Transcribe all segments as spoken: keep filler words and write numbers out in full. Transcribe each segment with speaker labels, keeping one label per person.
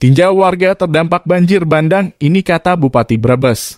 Speaker 1: Tinjau warga terdampak banjir bandang, ini kata Bupati Brebes.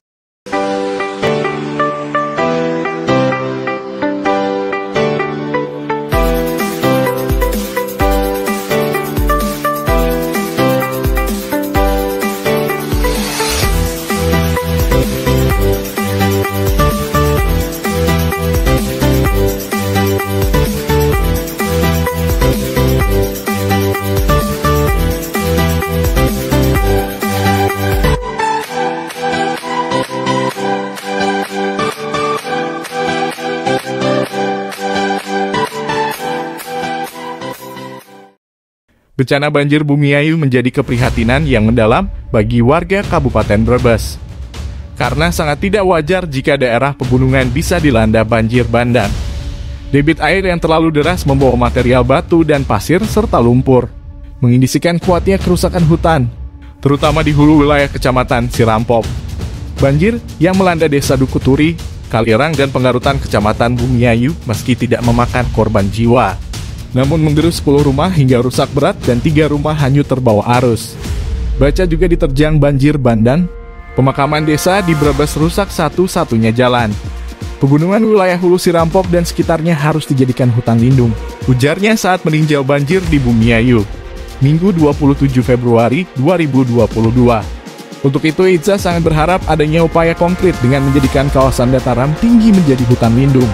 Speaker 1: Bencana banjir Bumiayu menjadi keprihatinan yang mendalam bagi warga Kabupaten Brebes. Karena sangat tidak wajar jika daerah pegunungan bisa dilanda banjir bandang. Debit air yang terlalu deras membawa material batu dan pasir serta lumpur, mengindikasikan kuatnya kerusakan hutan, terutama di hulu wilayah Kecamatan Sirampop. Banjir yang melanda desa Dukuturi, Kalirang dan Penggarutan Kecamatan Bumiayu meski tidak memakan korban jiwa, namun menggerus sepuluh rumah hingga rusak berat dan tiga rumah hanyut terbawa arus. Baca juga diterjang banjir bandang, pemakaman desa di Brebes rusak satu-satunya jalan. Pegunungan wilayah Hulu Sirampop dan sekitarnya harus dijadikan hutan lindung, ujarnya saat meninjau banjir di Bumiayu, Minggu dua puluh tujuh Februari dua ribu dua puluh dua. Untuk itu, Itza sangat berharap adanya upaya konkret dengan menjadikan kawasan dataran tinggi menjadi hutan lindung.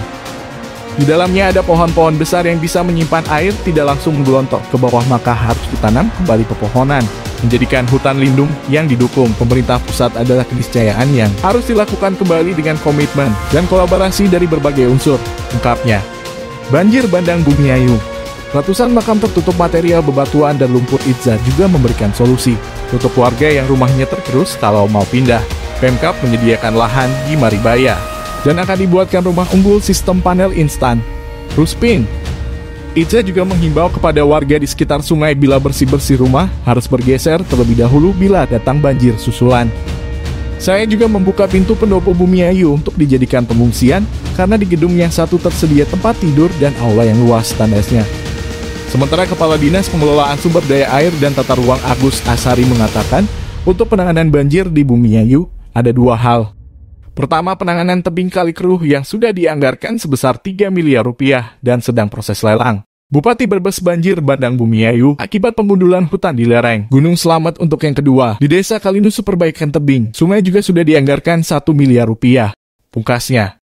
Speaker 1: Di dalamnya ada pohon-pohon besar yang bisa menyimpan air tidak langsung menggelontok ke bawah, maka harus ditanam kembali pepohonan. Menjadikan hutan lindung yang didukung pemerintah pusat adalah keniscayaan yang harus dilakukan kembali dengan komitmen dan kolaborasi dari berbagai unsur, ungkapnya. Banjir bandang Bumiayu. Ratusan makam tertutup material bebatuan dan lumpur. Itza juga memberikan solusi untuk warga yang rumahnya tergerus kalau mau pindah. Pemkab menyediakan lahan di Maribaya dan akan dibuatkan rumah unggul sistem panel instan, Ruspin. Itza juga menghimbau kepada warga di sekitar sungai bila bersih-bersih rumah harus bergeser terlebih dahulu bila datang banjir susulan. Saya juga membuka pintu pendopo Bumiayu untuk dijadikan pengungsian karena di gedung yang satu tersedia tempat tidur dan aula yang luas, tandasnya. Sementara Kepala Dinas Pengelolaan Sumber Daya Air dan Tata Ruang Agus Asari mengatakan, untuk penanganan banjir di Bumiayu ada dua hal. Pertama, penanganan tebing kali keruh yang sudah dianggarkan sebesar tiga miliar rupiah dan sedang proses lelang. Bupati Brebes banjir bandang Bumiayu akibat pemundulan hutan di lereng Gunung Slamet. Untuk yang kedua, di Desa Kalindusu perbaikan tebing sungai juga sudah dianggarkan satu miliar rupiah. Pungkasnya,